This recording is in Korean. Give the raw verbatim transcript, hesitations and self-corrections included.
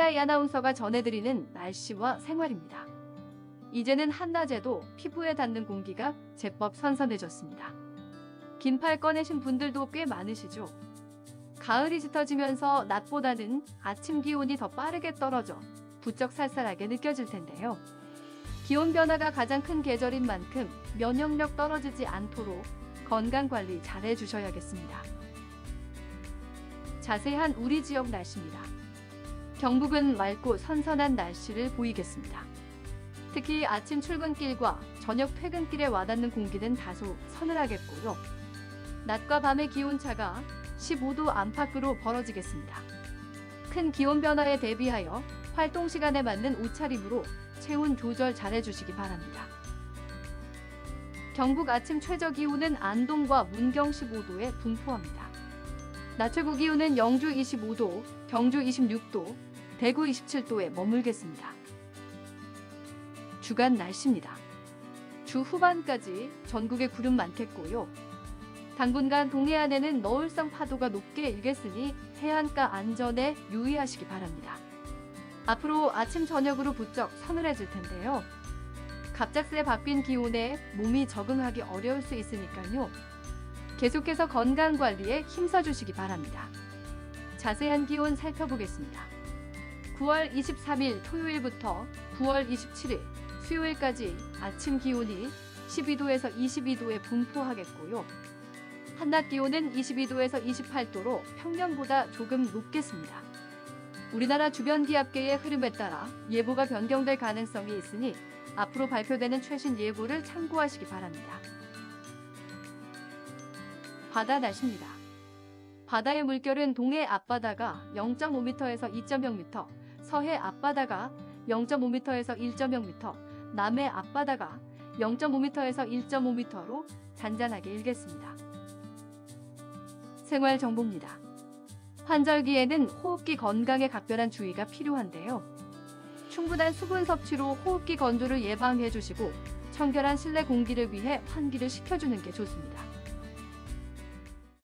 케이티아이 아나운서가 전해드리는 날씨와 생활입니다. 이제는 한낮에도 피부에 닿는 공기가 제법 선선해졌습니다. 긴 팔 꺼내신 분들도 꽤 많으시죠? 가을이 짙어지면서 낮보다는 아침 기온이 더 빠르게 떨어져 부쩍 쌀쌀하게 느껴질 텐데요. 기온 변화가 가장 큰 계절인 만큼 면역력 떨어지지 않도록 건강관리 잘 해주셔야겠습니다. 자세한 우리 지역 날씨입니다. 경북은 맑고 선선한 날씨를 보이겠습니다. 특히 아침 출근길과 저녁 퇴근길에 와닿는 공기는 다소 서늘하겠고요. 낮과 밤의 기온차가 십오 도 안팎으로 벌어지겠습니다. 큰 기온 변화에 대비하여 활동 시간에 맞는 옷차림으로 체온 조절 잘 해주시기 바랍니다. 경북 아침 최저 기온은 안동과 문경 십오 도에 분포합니다. 낮 최고 기온은 영주 이십오 도, 경주 이십육 도, 대구 이십칠 도에 머물겠습니다. 주간 날씨입니다. 주 후반까지 전국에 구름 많겠고요. 당분간 동해안에는 너울성 파도가 높게 일겠으니 해안가 안전에 유의하시기 바랍니다. 앞으로 아침 저녁으로 부쩍 서늘해질 텐데요. 갑작스레 바뀐 기온에 몸이 적응하기 어려울 수 있으니까요. 계속해서 건강관리에 힘써주시기 바랍니다. 자세한 기온 살펴보겠습니다. 구월 이십삼일 토요일부터 구월 이십칠일 수요일까지 아침 기온이 십이 도에서 이십이 도에 분포하겠고요. 한낮 기온은 이십이 도에서 이십팔 도로 평년보다 조금 높겠습니다. 우리나라 주변 기압계의 흐름에 따라 예보가 변경될 가능성이 있으니 앞으로 발표되는 최신 예보를 참고하시기 바랍니다. 바다 날씨입니다. 바다의 물결은 동해 앞바다가 영 점 오 미터에서 이 점 영 미터, 서해 앞바다가 영 점 오 미터에서 일 점 영 미터, 남해 앞바다가 영 점 오 미터에서 일 점 오 미터로 잔잔하게 일겠습니다. 생활 정보입니다. 환절기에는 호흡기 건강에 각별한 주의가 필요한데요. 충분한 수분 섭취로 호흡기 건조를 예방해 주시고 청결한 실내 공기를 위해 환기를 시켜주는 게 좋습니다.